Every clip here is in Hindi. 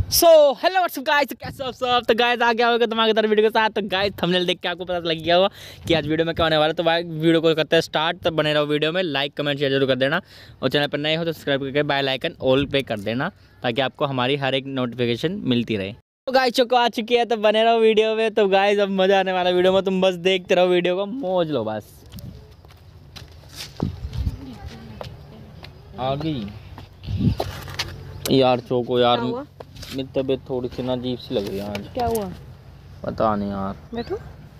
सो हेलो व्हाट्सअप गाइस, कैसे हो सब। तो गाइस आ गया होगा धमाकेदार वीडियो के साथ। तो गाइस थंबनेल देख के आपको पता लग गया होगा कि आज वीडियो में क्या होने वाला है। तो भाई वीडियो को करते हैं स्टार्ट। तो बने रहो वीडियो में, लाइक कमेंट शेयर जरूर कर देना और चैनल पर नए हो तो सब्सक्राइब करके बेल आइकन ऑल पे कर देना ताकि आपको हमारी हर एक नोटिफिकेशन मिलती रहे। तो गाइस चौको आ चुकी है, तो बने रहो वीडियो में। तो गाइस अब मजा आने वाला वीडियो में, तुम बस देखते रहो वीडियो को, मौज लो बस। आ गई यार चौको यार, मेरी तबीयत थोड़ी सी ना अजीब सी लग रही है आज। क्या हुआ? पता नहीं यार। बैठो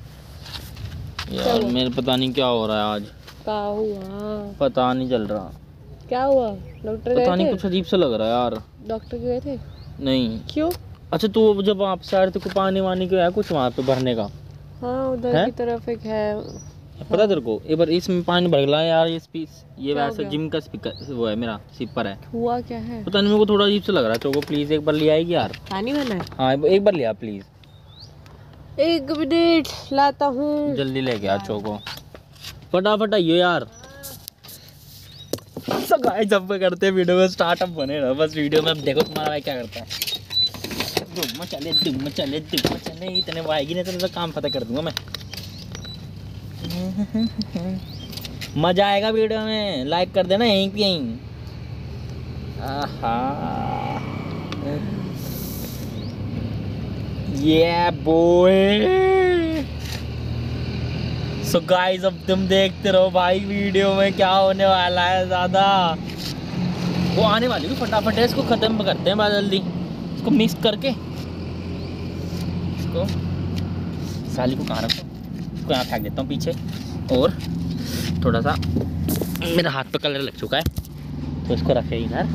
यार मेरे पता नहीं क्या हो रहा है आज। क्या हुआ? पता नहीं चल रहा। क्या हुआ? डॉक्टर गए थे? पता नहीं, कुछ अजीब सा लग रहा है यार। डॉक्टर गए थे? नहीं। क्यों? अच्छा तू जब आप से आ रहे थे को पानी वानी क्यों है कुछ वहाँ पे भरने का? हाँ उधर की तरफ एक है। पता तेरे को एक बार इसमें पानी भर गया यार। ये वैसे जिम का स्पीकर वो है, मेरा सिपर है। हुआ क्या है? पता नहीं, मेरे को थोड़ा अजीब सा लग रहा है। चौको प्लीज एक बार ले आएगी यार। पानी भरना है? हाँ एक बार ले आ प्लीज। एक मिनट लाता हूँ। जल्दी लेके आ चौको, फटाफट आइयो यार। सब गाइस जब करते हैं वीडियो में स्टार्ट, अब बने रहो बस वीडियो में। अब देखो तुम्हारा भाई क्या करता है। दुम चले इतने वो आएगी नहीं तो काम पता कर दूंगा मैं। मजा आएगा वीडियो में, लाइक कर देना यहीं पे यहीं। ये बॉय। सो गाइस अब तुम देखते रहो भाई वीडियो में क्या होने वाला है। ज्यादा वो आने वाली भी फटाफट है, इसको खत्म करते हैं बहुत जल्दी। इसको मिक्स करके इसको साली को कहाँ रखो, इसको यहाँ फेंक देता हूँ पीछे। और थोड़ा सा मेरा हाथ पे कलर लग चुका है तो इसको रखे इधर।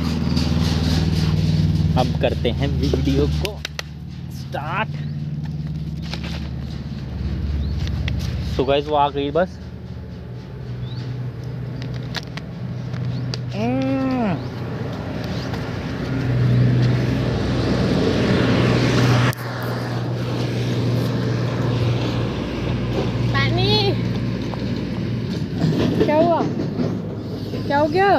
अब करते हैं वीडियो को स्टार्ट। सो गाइस वो आ गई बस। क्या हुआ? क्या हो गया?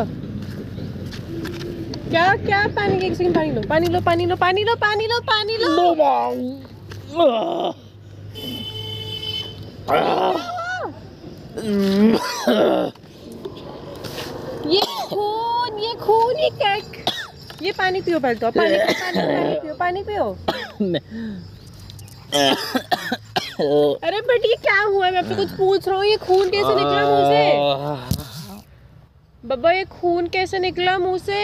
क्या क्या? पानी के एक सेकंड, पानी लो पानी लो पानी लो पानी लो पानी लो पानी लो। ये खून ये कैक। ये पानी पियो पहले तो। पानी पियो। अरे बट ये क्या हुआ? मैं आपसे कुछ पूछ रहा हूँ। ये खून कैसे निकला मुंह से? बब्बा ये खून कैसे निकला मुंह से?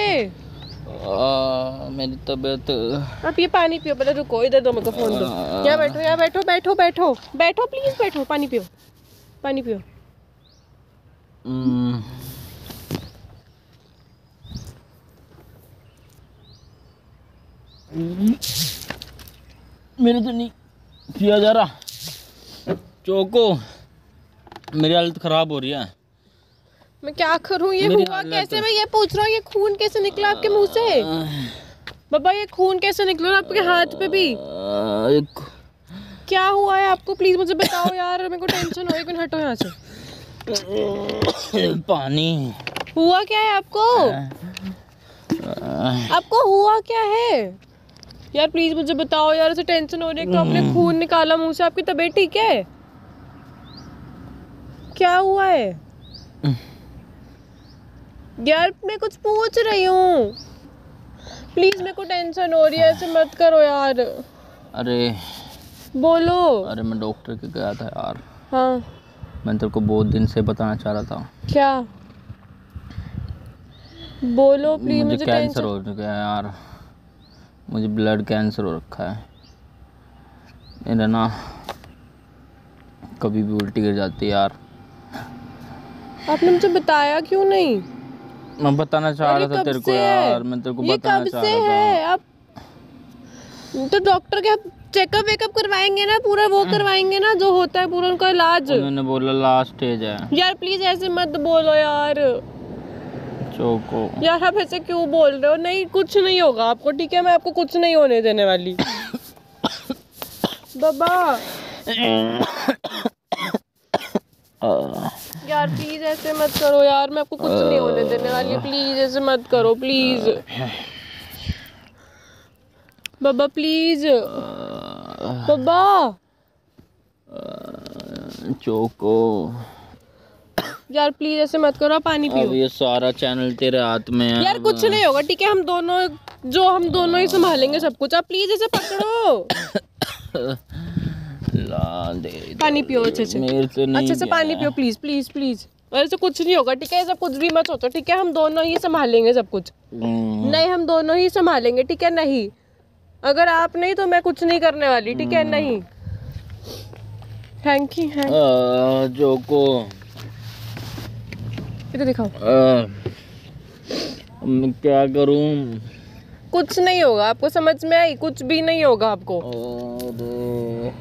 मेरी तबीयत। आप ये पानी पियो पहले। रुको, इधर दो, मेरे को फोन दो। यहाँ बैठो प्लीज बैठो। पानी पियो। मेरे तो नहीं पिया जा रहा चौको, मेरी हालत खराब हो रही है। मैं क्या करूं? ये हुआ कैसे? मैं ये पूछ रहा हूँ, ये खून कैसे निकला आपके मुंह से? बाबा ये खून कैसे निकला आपके हाथ पे भी? क्या हुआ है आपको? प्लीज मुझे बताओ यार, मेरे को टेंशन हो। एक मिनट हटो यहाँ से। पानी। हुआ क्या है आपको? आपको हुआ क्या है यार? प्लीज मुझे बताओ यार, ऐसे टेंशन हो रही है। तो आपने खून निकाला मुंह से, आपकी तबीयत ठीक है? क्या हुआ है यार? मैं कुछ पूछ रही हूँ, प्लीज। मेरे को टेंशन हो रही है, ऐसे मत करो यार। अरे बोलो। अरे मैं डॉक्टर के गया था यार। हाँ मैं तेरे को बहुत दिन से बताना चाह रहा था। क्या? बोलो प्लीज। मुझे कैंसर हो चुका है यार। मुझे ब्लड कैंसर हो रखा है। मेरा ना कभी भी उल्टी गिर जाती है यार। आपने मुझे बताया क्यों नहीं? मैं बताना चाह रहा था तेरे को यार। मैं तेरे को बताना चाह रहा था। आप तो डॉक्टर के चेकअप वेकअप करवाएंगे ना, पूरा वो करवाएंगे ना जो होता है पूरा उनका इलाज। उन्होंने बोला लास्ट स्टेज है। यार प्लीज ऐसे मत बोलो यार। चौको यार आप ऐसे क्यों बोल रहे हो? नहीं कुछ नहीं होगा आपको, ठीक है? मैं आपको कुछ नहीं होने देने वाली। बाबा यार प्लीज ऐसे मत करो यार, मैं आपको कुछ नहीं होने देने वाली। प्लीज ऐसे मत करो प्लीज। बाबा प्लीज बाबा। चोको यार प्लीज ऐसे मत करो, पानी अब पियो। ये सारा चैनल तेरे हाथ में है। यार कुछ नहीं होगा ठीक है, हम दोनों ही संभालेंगे सब कुछ। आप प्लीज ऐसे पकड़ो। ला दे पानी पियो अच्छे से, मेरे से नहीं अच्छे से पानी पियो प्लीज प्लीज प्लीज। ऐसे कुछ नहीं होगा ठीक है, ऐसा कुछ भी मत सोचो ठीक है, हम दोनों ही संभालेंगे सब कुछ। नहीं हम दोनों ही संभालेंगे ठीक है। नहीं अगर आप नहीं तो मैं कुछ नहीं करने वाली ठीक है। नहीं थैंक यू है। चोको इधर दिखाओ। मैं क्या करूं? कुछ नहीं होगा आपको, समझ में आई? कुछ भी नहीं होगा आपको। अरे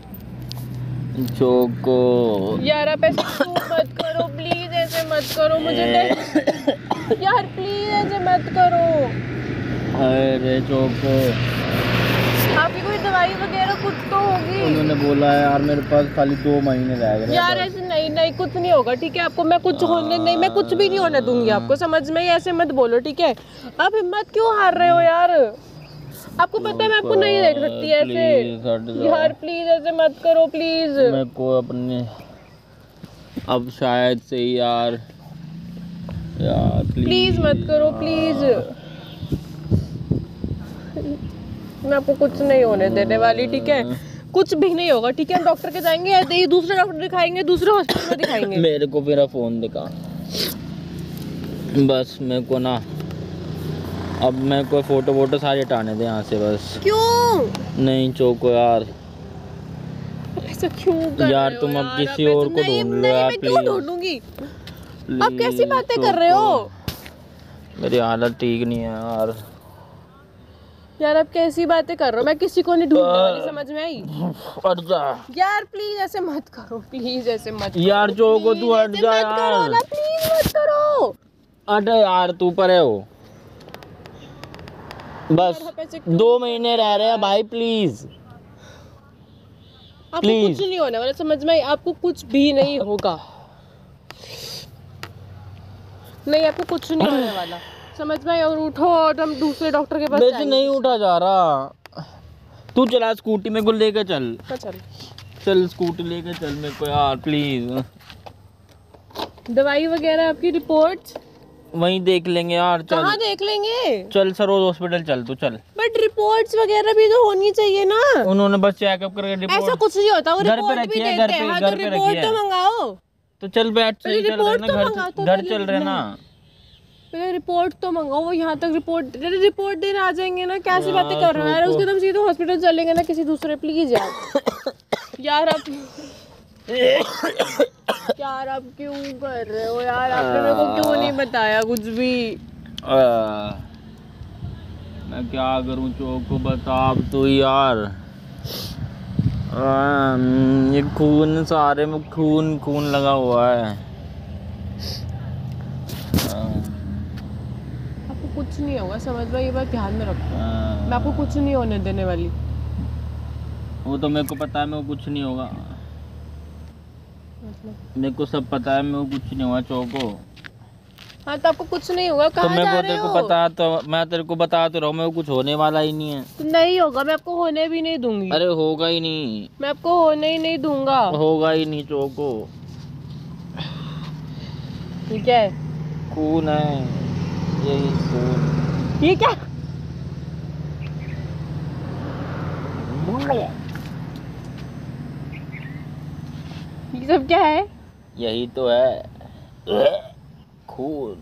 चोको यार आप ऐसे क्यों मत करो प्लीज, ऐसे मत करो मुझे यार प्लीज ऐसे मत करो। अरे चोको आपकी कोई दवाई वगैरह कुछ तो होगी। उन्होंने बोला है यार मेरे पास खाली 2 महीने रह गए। यार ऐसे नहीं कुछ नहीं होगा ठीक है। आपको मैं कुछ होने नहीं, मैं कुछ भी नहीं होने दूंगी आपको, समझ में? ऐसे मत बोलो ठीक है। आप हिम्मत क्यों हार रहे हो यार? आपको पता है मैं आपको नहीं देख सकती ऐसे। यार प्लीज ऐसे मत करो प्लीज। मैं को अपने अब शायद से यार प्लीज मत करो प्लीज। मैं आपको कुछ नहीं होने देने वाली ठीक है, कुछ भी नहीं होगा ठीक है। हम डॉक्टर के जाएंगे या दूसरे डॉक्टर दिखाएंगे, दूसरे हॉस्पिटल में दिखाएंगे। मेरे को मेरा फोन दिखा बस। मेरे को ना अब मेरे को फोटो सारे हटाने दे यहाँ से बस। क्यों? नहीं चोको यार ऐसा क्यों कर यार रहे हो तुम अब यार? किसी आप और ऐसे- को नहीं, ढूंढ लो नहीं, यार मैं क्यों प्लीज। ढूंढूंगी? आप कैसी बातें कर रहे हो? मेरी हालत ठीक नहीं है यार। यार आप कैसी बातें कर रहे हो? मैं किसी को नहीं ढूंढने वाली, समझ में आई? हट जा यार प्लीज ऐसे मत करो, प्लीज ऐसे मत करो। यार चोको तू हट ऐसे जा मत करो यार। ना, प्लीज मत करो। हट यार तू परे हो बस। यार, आप ऐसे क्यों 2 महीने रह रहे हैं भाई प्लीज। आपको Please. कुछ नहीं होने वाला, समझ में आई? आपको कुछ भी नहीं होगा। नहीं आपको कुछ नहीं होने वाला, समझ में आई? और उठो और हम दूसरे डॉक्टर के पास वैसे जाएंगे। नहीं उठा जा रहा। तू चला स्कूटी में को लेकर चल। हाँ, चल। चल स्कूटी लेकर चल मेरे को यार प्लीज। दवाई वगैरह आपकी रिपोर्ट वहीं देख लेंगे यार। चल कहाँ देख लेंगे? चल सरोज हॉस्पिटल चल तू चल। बट रिपोर्ट्स वगैरह भी तो होनी चाहिए ना। उन्होंने बस चेकअप करके ऐसा रिपोर्ट कुछ नहीं होता, वो घर पे रिपोर्ट भी रखी है, देते घर हैं। पे- हाँ, घर तो पे रखी रिपोर्ट है। तो मंगाओ। तो चल बैठ पहले सही चल रहे रिपोर्ट ना तो घर मंगा तो घर पहले चल रहे ना। पहले रिपोर्ट तो मंगाओ। वो यहाँ तक रिपोर्ट देने आ जाएंगे ना। कैसी बातें कर रहे हो यार? उसके तुम सीधे हॉस्पिटल चलेंगे ना किसी दूसरे, प्लीज यार। यार आप यार आप क्यों कर रहे हो यार? आपने मेरे को क्यों नहीं बताया कुछ भी? मैं क्या करूं चोको बता अब तू यार। ये खून सारे में खून लगा हुआ है। आपको कुछ नहीं होगा, समझ में? ये बात ध्यान में रखो। मैं आपको कुछ नहीं होने देने वाली। वो तो मेरे को पता है मेरे को कुछ नहीं होगा। मतलब मेरे को सब पता है मेरे को कुछ नहीं हुआ चोको। हाँ तो आपको कुछ नहीं होगा। तो कहाँ मेरे जा को रहे तेरे को हो? पता तो मैं तेरे को बता तो रहा हूँ मेरे को कुछ होने वाला ही नहीं है। तो नहीं होगा, मैं आपको होने भी नहीं दूंगी। अरे होगा ही नहीं। मैं आपको होने ही नहीं दूंगा। होगा ही नहीं चोको। ठीक है? खून है यही खून। ये क्या? ये सब क्या है? यही तो है खून।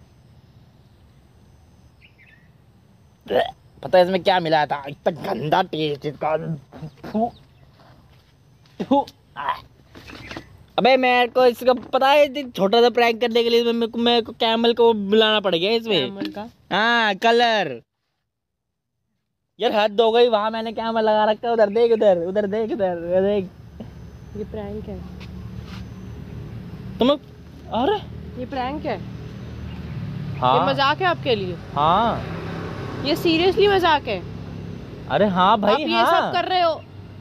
पता है इसमें क्या मिला था? इतना गंदा टेस्ट इसका। फू, फू, अबे मेरे को इसका पता है छोटा सा प्रैंक करने के लिए मेरे को कैमल को बुलाना पड़ गया इसमें। कैमल का? हाँ कलर। यार हद हो गई, वहां मैंने कैमल लगा रखा है। उधर देख उधर देख देख। ये प्रैंक है। तुम अरे ये प्रैंक है। हाँ ये मजाक है आपके लिए? हाँ ये सीरियसली मजाक है? अरे हाँ भाई आप ये हाँ। सब कर रहे हो?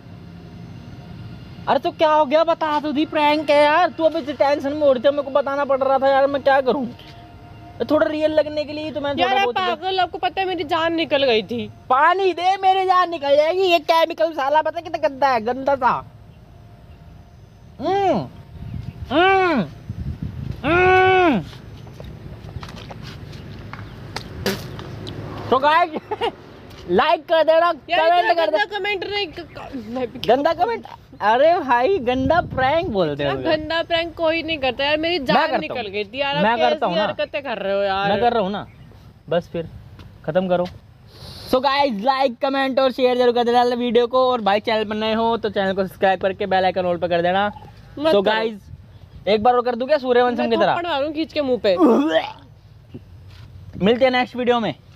अरे तो क्या हो गया बता तो दी। प्रैंक है यार। तू अभी टेंशन में हो रही थी, मेरे को बताना पड़ रहा था यार। मैं क्या करूं? तो थोड़ा रियल लगने के लिए तो मैंने यार थोड़ा आप बहुत पागल, आपको पता है मेरी जान निकल गई थी। पानी दे, मेरी जान निकल जाएगी। ये केमिकल साला पता है कितना गंदा है, गंदा सा। तो गाइस लाइक कर देना, कमेंट कर देना। कमेंट नहीं, गंदा कमेंट, अरे भाई गंदा प्रैंक बोलते हो। गंदा प्रैंक कोई नहीं करता यार, मेरी जान निकल गई थी यार। मैं आप करता हूँ कैसी ना, हरकतें कर रहे हो यार। मैं कर रहा हूँ ना, बस फिर खत्म करो। सो गाइस लाइक कमेंट और शेयर जरूर कर देना वीडियो को, और भाई चैनल पर नए हो तो चैनल को सब्सक्राइब करके बेल आइकन ऑल पर कर देना। सो गाइस एक बार और कर दूं क्या सूर्यवंशम की तरह? थप्पड़ मारूं खींच के मुंह पे। मिलते हैं नेक्स्ट वीडियो में।